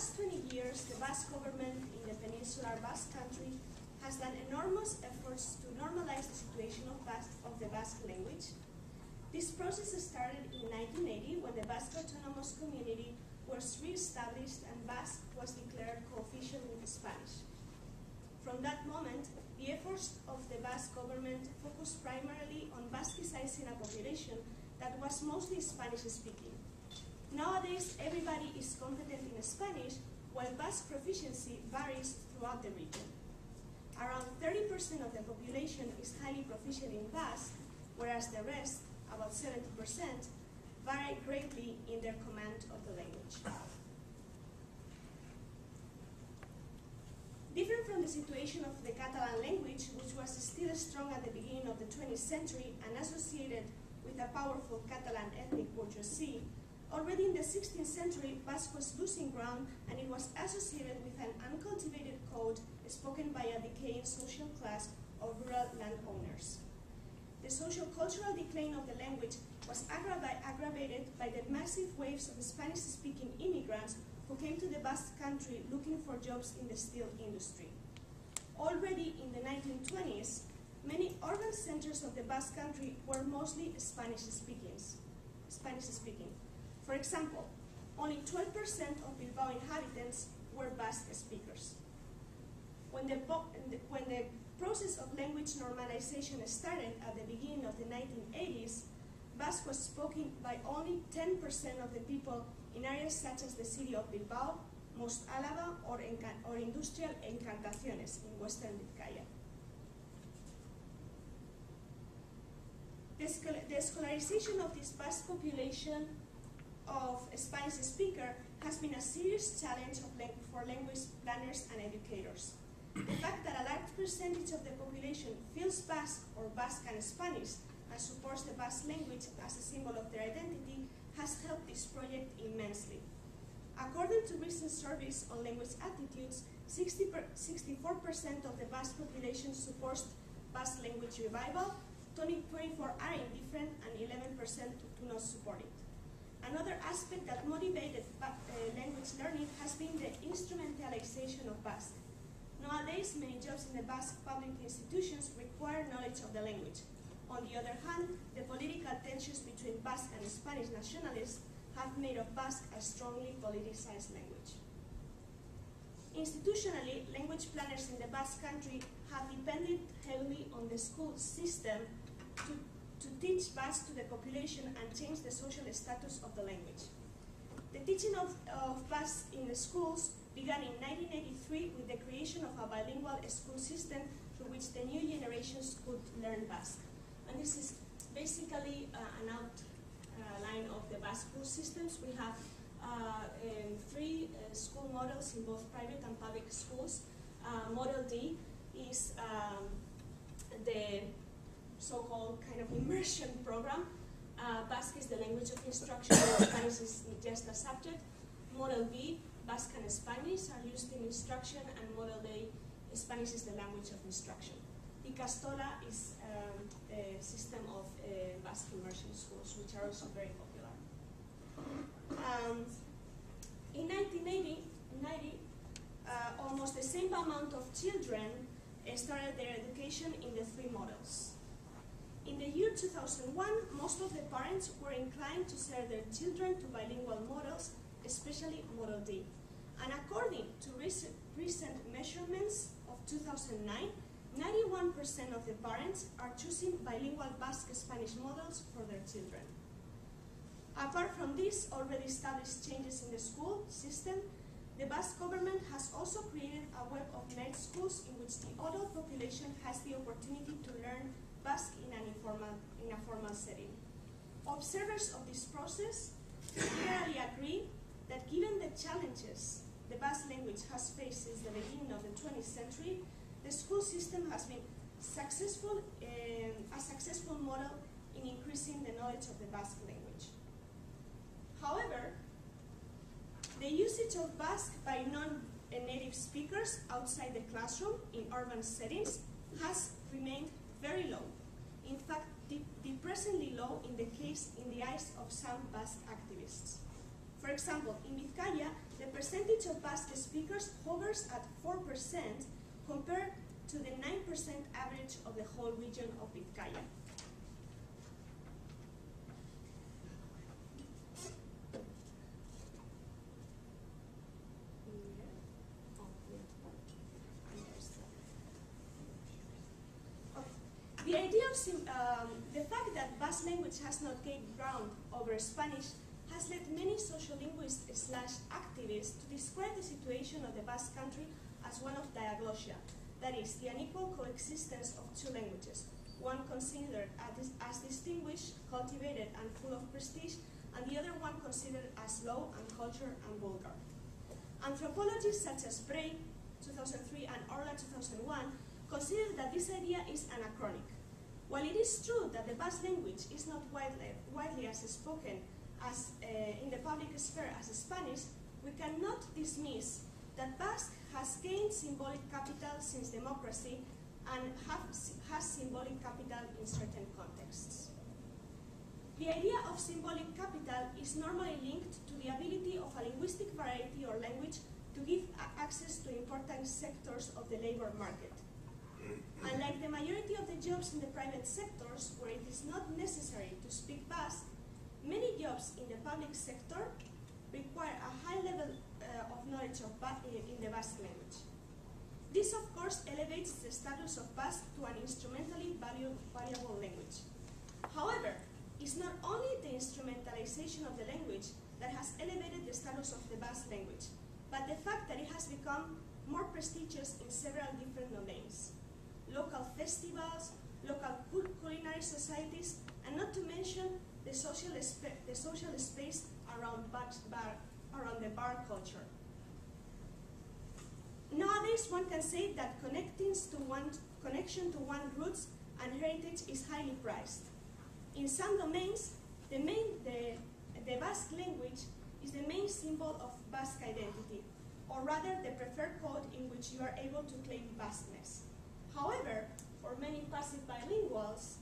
last 20 years, the Basque government in the peninsular Basque country has done enormous efforts to normalize the situation of the Basque language. This process started in 1980 when the Basque Autonomous Community was re-established and Basque was declared co-official with Spanish. From that moment, the efforts of the Basque government focused primarily on Basquicizing a population that was mostly Spanish-speaking. Nowadays, everybody is competent in Spanish, while Basque proficiency varies throughout the region. Around 30% of the population is highly proficient in Basque, whereas the rest, about 70%, vary greatly in their command of the language. Different from the situation of the Catalan language, which was still strong at the beginning of the 20th century and associated with a powerful Catalan ethnic bourgeoisie, already in the 16th century, Basque was losing ground and it was associated with an uncultivated code spoken by a decaying social class of rural landowners. The social-cultural decline of the language was aggravated by the massive waves of Spanish-speaking immigrants who came to the Basque country looking for jobs in the steel industry. Already in the 1920s, many urban centers of the Basque country were mostly Spanish-speaking. For example, only 12% of Bilbao inhabitants were Basque speakers. When the process of language normalization started at the beginning of the 1980s, Basque was spoken by only 10% of the people in areas such as the city of Bilbao, Most Álava, or industrial Encartaciones in western Vizcaya. The scolarization of this Basque population of Spanish speaker has been a serious challenge for language planners and educators. The fact that a large percentage of the population feels Basque or Basque and Spanish and supports the Basque language as a symbol of their identity has helped this project immensely. According to recent surveys on language attitudes, 64% of the Basque population supports Basque language revival, 24% are indifferent, and 11% do not support it. Another aspect that motivated language learning has been the instrumentalization of Basque. Nowadays, many jobs in the Basque public institutions require knowledge of the language. On the other hand, the political tensions between Basque and Spanish nationalists have made of Basque a strongly politicized language. Institutionally, language planners in the Basque country have depended heavily on the school system to teach Basque to the population and change the social status of the language. The teaching of Basque in the schools began in 1983 with the creation of a bilingual school system through which the new generations could learn Basque. And this is basically an outline of the Basque school systems. We have three school models in both private and public schools. Model D is the so-called kind of immersion program. Basque is the language of instruction, and Spanish is just a subject. Model B, Basque and Spanish are used in instruction, and Model A, Spanish is the language of instruction. Ikastola is a system of Basque immersion schools, which are also very popular. In 1990, almost the same amount of children started their education in the three models. In the year 2001, most of the parents were inclined to send their children to bilingual models, especially Model D. And according to recent measurements of 2009, 91% of the parents are choosing bilingual Basque-Spanish models for their children. Apart from these already established changes in the school system, the Basque government has also created a web of night schools in which the adult population has the opportunity to learn Basque in a formal setting. Observers of this process generally agree that given the challenges the Basque language has faced since the beginning of the 20th century, the school system has been a successful model in increasing the knowledge of the Basque language. However, the usage of Basque by non-native speakers outside the classroom in urban settings has remained very low. In fact, depressingly low in the eyes of some Basque activists. For example, in Vizcaya, the percentage of Basque speakers hovers at 4% compared to the 9% average of the whole region of Vizcaya. The idea of the fact that Basque language has not gained ground over Spanish has led many sociolinguists / activists to describe the situation of the Basque country as one of diaglossia, that is, the unequal coexistence of two languages, one considered as distinguished, cultivated, and full of prestige, and the other one considered as low, uncultured, and vulgar. Anthropologists such as Bray, 2003, and Orla, 2001, consider that this idea is anachronic. While it is true that the Basque language is not widely as spoken as in the public sphere as Spanish, we cannot dismiss that Basque has gained symbolic capital since democracy and has symbolic capital in certain contexts. The idea of symbolic capital is normally linked to the ability of a linguistic variety or language to give access to important sectors of the labor market. Unlike the majority of the jobs in the private sectors, where it is not necessary to speak Basque, many jobs in the public sector require a high level of knowledge of in the Basque language. This, of course, elevates the status of Basque to an instrumentally valuable language. However, it's not only the instrumentalization of the language that has elevated the status of the Basque language, but the fact that it has become more prestigious in several different domains. Local festivals, local culinary societies, and not to mention the social space around the bar culture. Nowadays, one can say that connection to one's roots and heritage is highly prized. In some domains, the Basque language is the main symbol of Basque identity, or rather the preferred code in which you are able to claim Basqueness. However, for many passive bilinguals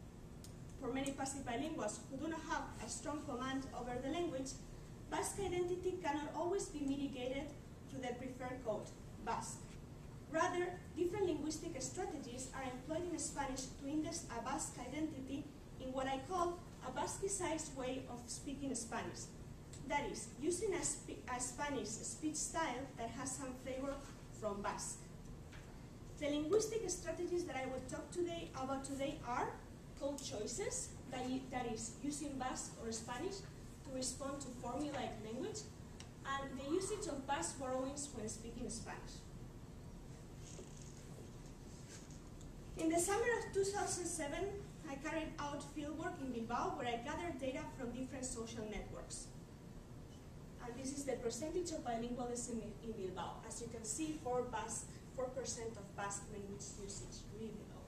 who do not have a strong command over the language, Basque identity cannot always be mitigated through the preferred code, Basque. Rather, different linguistic strategies are employed in Spanish to index a Basque identity in what I call a Basquicized way of speaking Spanish. That is, using a Spanish speech style that has some flavor from Basque. The linguistic strategies that I will talk about today are code choices, that is, using Basque or Spanish to respond to formulaic language, and the usage of Basque borrowings when speaking Spanish. In the summer of 2007, I carried out fieldwork in Bilbao where I gathered data from different social networks. And this is the percentage of bilingualism in Bilbao. As you can see, 4% of Basque language usage, really low.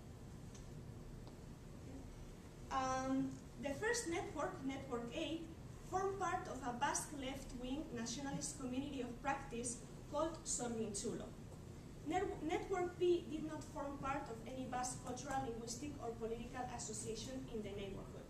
The first network, Network A, formed part of a Basque left-wing nationalist community of practice called Sorgintzulo. Network B did not form part of any Basque cultural, linguistic, or political association in the neighborhood.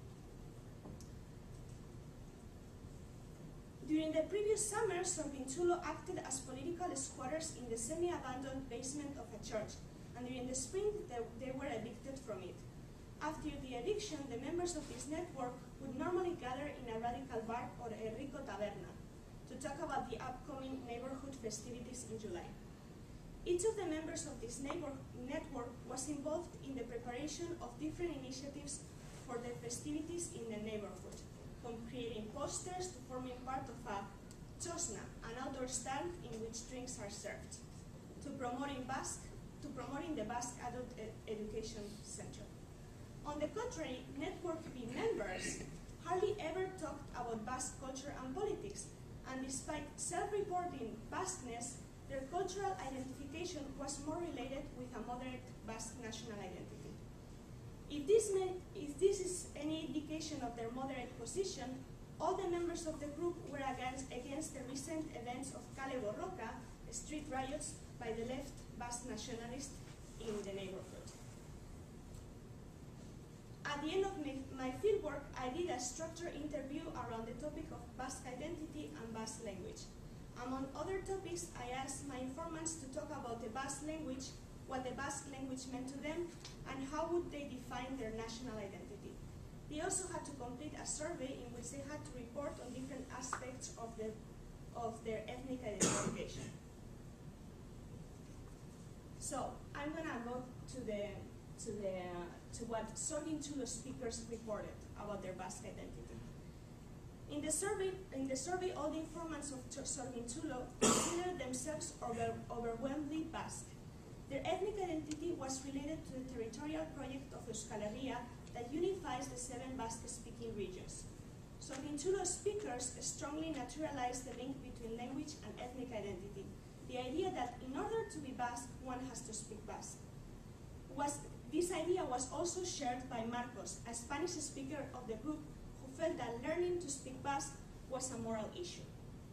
During the previous summer, Sorgintzulo acted as political squatters in the semi-abandoned basement of a church, and during the spring they were evicted from it. After the eviction, the members of this network would normally gather in a radical bar or a rico taberna to talk about the upcoming neighborhood festivities in July. Each of the members of this network was involved in the preparation of different initiatives for the festivities in the neighborhood, from creating posters to forming part of a chosna, an outdoor stand in which drinks are served, to promoting the Basque Adult Education Center. On the contrary, Network B members hardly ever talked about Basque culture and politics, and despite self-reporting Basqueness, their cultural identification was more related with a moderate Basque national identity. If this is any indication of their moderate position, all the members of the group were against the recent events of Kale Borroka, street riots by the left Basque nationalists in the neighborhood. At the end of my fieldwork, I did a structured interview around the topic of Basque identity and Basque language. Among other topics, I asked my informants to talk about the Basque language, what the Basque language meant to them, and how would they define their national identity. They also had to complete a survey in which they had to report on different aspects of their ethnic identification. So I'm gonna go to what Sorgintxulo speakers reported about their Basque identity. In the survey, all the informants of Sorgintxulo considered themselves overwhelmingly Basque. Their ethnic identity was related to the territorial project of Euskal Herria that unifies the 7 Basque-speaking regions. Sorgintxulo speakers strongly naturalized the link between language and ethnic identity. The idea that in order to be Basque, one has to speak Basque. This idea was also shared by Marcos, a Spanish speaker of the group, who felt that learning to speak Basque was a moral issue.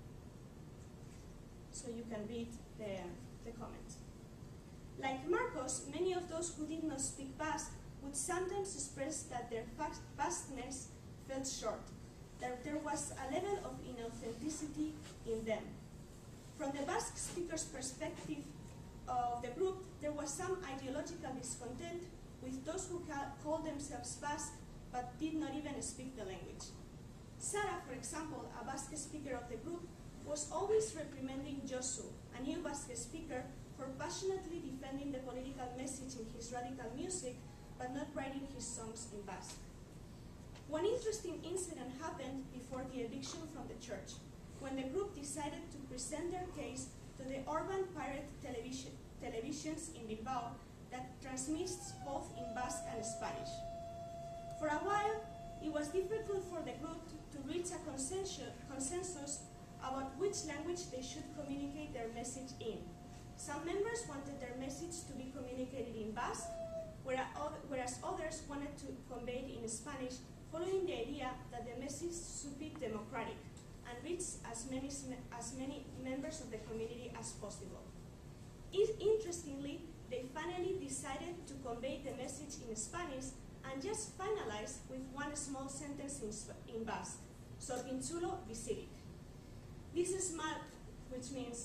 So you can read the comment. Like Marcos, many of those who did not speak Basque would sometimes express that their Basqueness felt short, that there was a level of inauthenticity in them. From the Basque speaker's perspective of the group, there was some ideological discontent with those who called themselves Basque but did not even speak the language. Sara, for example, a Basque speaker of the group, was always reprimanding Josu, a new Basque speaker, for passionately defending the political message in his radical music but not writing his songs in Basque. One interesting incident happened before the eviction from the church, when the group decided to present their case to the urban pirate televisions in Bilbao that transmits both in Basque and Spanish. For a while, it was difficult for the group to reach a consensus about which language they should communicate their message in. Some members wanted their message to be communicated in Basque, whereas others wanted to convey it in Spanish, following the idea that the message should be democratic and reach as many members of the community as possible. Interestingly, they finally decided to convey the message in Spanish and just finalized with one small sentence in Basque, Sorgintxulo bizirik. This is smart, which means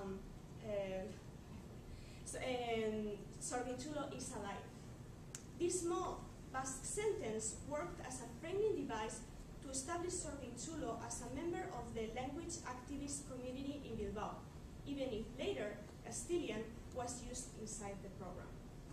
Sorgintxulo is alive. This small Basque sentence worked as a framing device to establish Sorgintxulo as a member of the language activist community in Bilbao, even if later Castilian was used inside the program.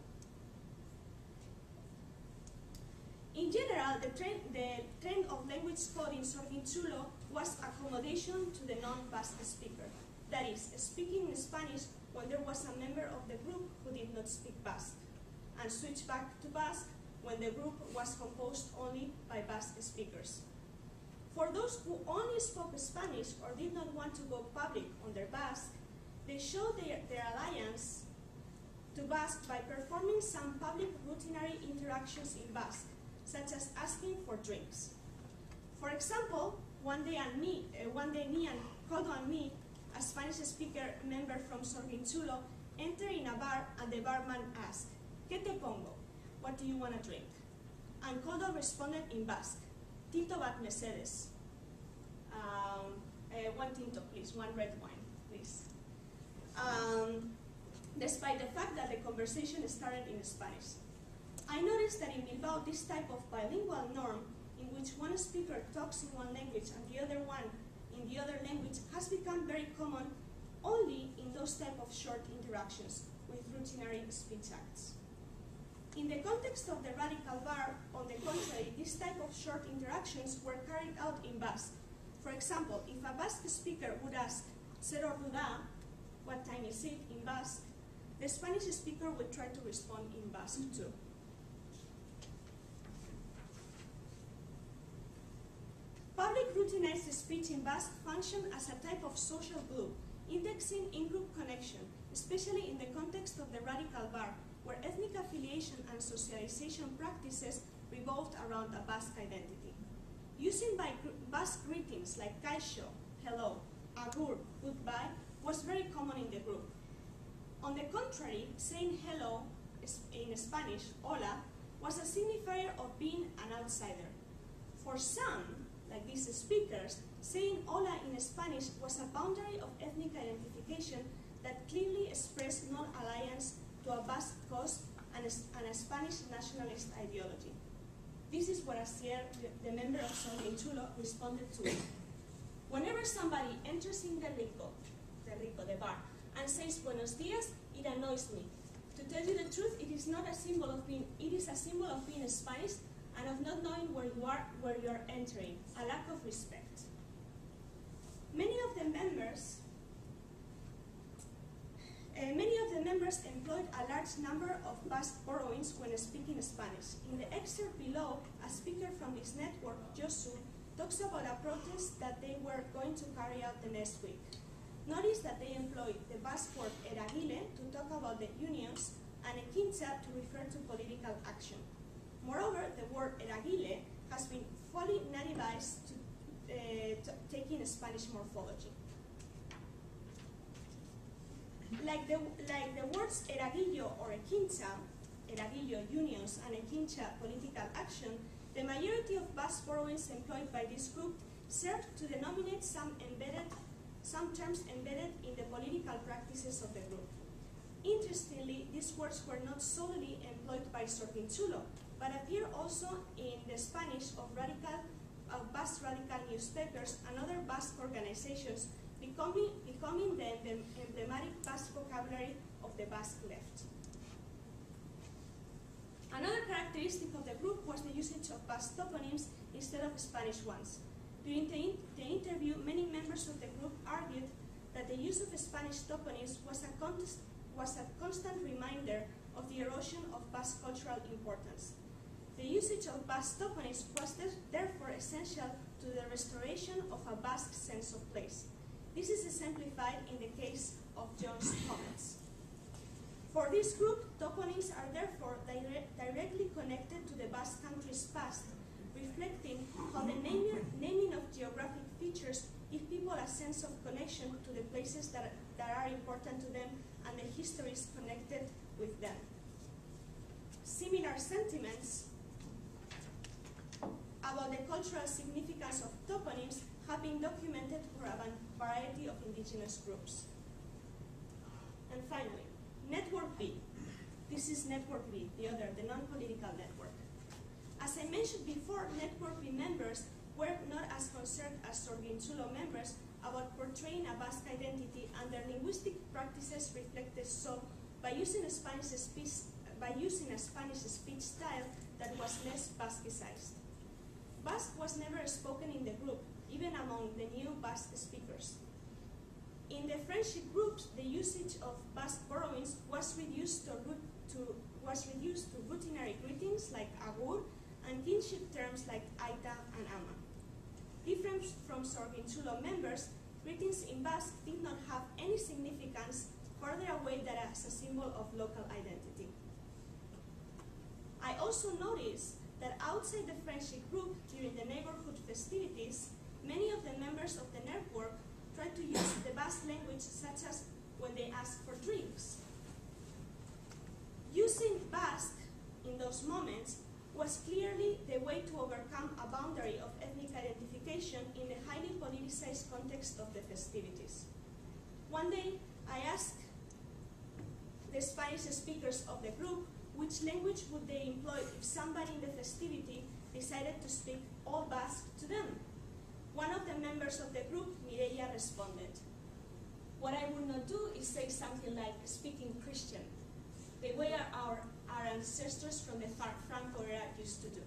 In general, the trend of language code in Sorgintxulo was accommodation to the non-Basque speaker, that is, speaking Spanish when there was a member of the group who did not speak Basque, and switch back to Basque when the group was composed only by Basque speakers. For those who only spoke Spanish or did not want to go public on their Basque, they showed their alliance to Basque by performing some public routinary interactions in Basque, such as asking for drinks. For example, one day me and Coldo and me, a Spanish speaker member from Sorgintxulo, entered in a bar and the barman asked, "¿Qué te pongo?" What do you want to drink? And Coldo responded in Basque, "Tinto bat mesedes." One tinto, please, one red wine, please. Despite the fact that the conversation started in Spanish. I noticed that in Bilbao, this type of bilingual norm, in which one speaker talks in one language and the other one in the other language, has become very common only in those type of short interactions with routinary speech acts. In the context of the radical bar, on the contrary, this type of short interactions were carried out in Basque. For example, if a Basque speaker would ask, "Zer ordu da?" what time is it, in Basque, the Spanish speaker would try to respond in Basque too. Public routinized speech in Basque functioned as a type of social glue, indexing in-group connection, especially in the context of the radical bar, where ethnic affiliation and socialization practices revolved around a Basque identity. Using Basque greetings like kaixo, hello, agur, goodbye, was very common in the group. On the contrary, saying hello in Spanish, hola, was a signifier of being an outsider. For some, like these speakers, Saying hola in Spanish was a boundary of ethnic identification that clearly expressed non-alliance to a Basque cause and a Spanish nationalist ideology. This is what Asier, the member of Sorginchulo, responded to it. Whenever somebody enters in the bar, and says buenos dias, it annoys me. To tell you the truth, it is a symbol of being Spanish and of not knowing where you are entering, a lack of respect. Many of the members employed a large number of Basque borrowings when speaking Spanish. In the excerpt below, a speaker from this network, Josu, talks about a protest that they were going to carry out the next week. Notice that they employed the Basque word eragile to talk about the unions and ekincha to refer to political action. Moreover, the word eragile has been fully nativized to taking Spanish morphology. Like the words eragillo or ekincha, eragillo unions and ekincha political action, the majority of Basque borrowings employed by this group served to denominate some terms embedded in the political practices of the group. Interestingly, these words were not solely employed by Sorginchulo, but appear also in the Spanish of Basque radical newspapers and other Basque organizations, becoming the emblematic Basque vocabulary of the Basque left. Another characteristic of the group was the usage of Basque toponyms instead of Spanish ones. During the interview, many members of the group argued that the use of Spanish toponyms was a constant reminder of the erosion of Basque cultural importance. The usage of Basque toponyms was therefore essential to the restoration of a Basque sense of place. This is exemplified in the case of John's comments. For this group, toponyms are therefore directly connected to the Basque country's past, reflecting how the naming of geographic features give people a sense of connection to the places that are important to them and the histories connected with them. Similar sentiments about the cultural significance of toponyms have been documented for a variety of indigenous groups. And finally, Network B. This is Network B, the non-political network. As I mentioned before, Network B members were not as concerned as Sorginchulo members about portraying a Basque identity, and their linguistic practices reflected so by using a Spanish speech style that was less Basquicized. Basque was never spoken in the group, even among the new Basque speakers. In the friendship groups, the usage of Basque borrowings was reduced to routinary greetings like agur and kinship terms like aita and ama. Different from Sorginchulo members, greetings in Basque did not have any significance further away than as a symbol of local identity. I also noticed that outside the friendship group during the neighborhood festivities, many of the members of the network tried to use the Basque language, such as when they asked for drinks. Using Basque in those moments was clearly the way to overcome a boundary of ethnic identification in the highly politicized context of the festivities. One day, I asked the Spanish speakers of the group which language would they employ if somebody in the festivity decided to speak all Basque to them. One of the members of the group, Mireia, responded, "What I would not do is say something like speaking Christian, the way our ancestors from the Franco era used to do."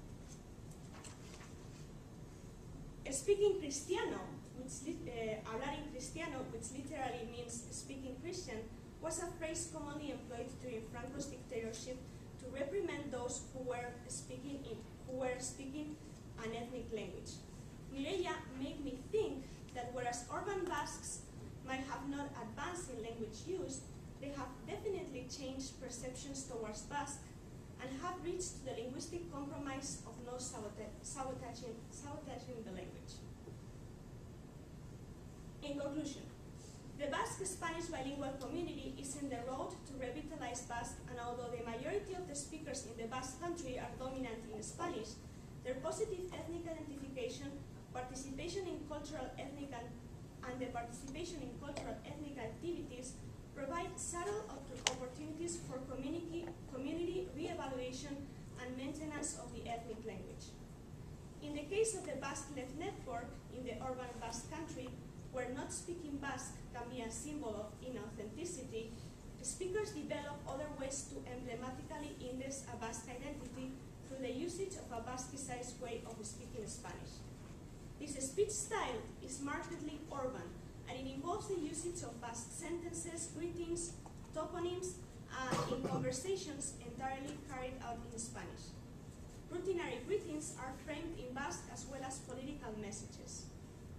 Speaking Cristiano, hablar en cristiano, which literally means speaking Christian, was a phrase commonly employed during Franco's dictatorship to reprimand those who were speaking an ethnic language. Mireia made me think that whereas urban Basques might have not advanced in language use, they have definitely changed perceptions towards Basque and have reached the linguistic compromise of no sabotaging the language. In conclusion, the Basque Spanish bilingual community is in the road to revitalize Basque, and although the majority of the speakers in the Basque country are dominant in Spanish, their positive ethnic identification participation in cultural ethnic and the participation in cultural ethnic activities provide subtle opportunities for community re-evaluation and maintenance of the ethnic language. In the case of the Basque Left Network in the urban Basque country, where not speaking Basque can be a symbol of inauthenticity, speakers develop other ways to emblematically index a Basque identity through the usage of a Basquicized way of speaking Spanish. This speech style is markedly urban, and it involves the usage of Basque sentences, greetings, toponyms, and in conversations entirely carried out in Spanish. Routinary greetings are framed in Basque as well as political messages.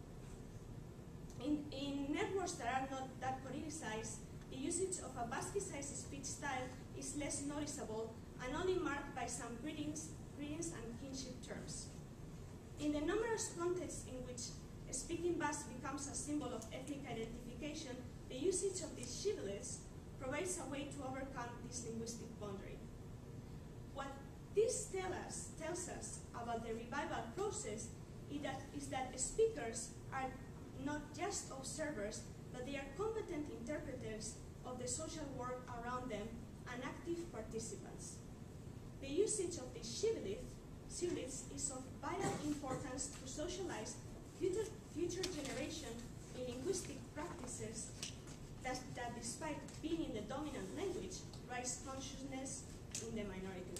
In networks that are not that politicized, the usage of a Basquicized speech style is less noticeable and only marked by some greetings and kinship terms. In the numerous contexts in which speaking Basque becomes a symbol of ethnic identification, the usage of these shibboleths provides a way to overcome this linguistic boundary. What this tells us about the revival process is that speakers are not just observers, but they are competent interpreters of the social world around them and active participants. The usage of these shibboleths is of vital importance to socialize future generations in linguistic practices that despite being in the dominant language, raise consciousness in the minority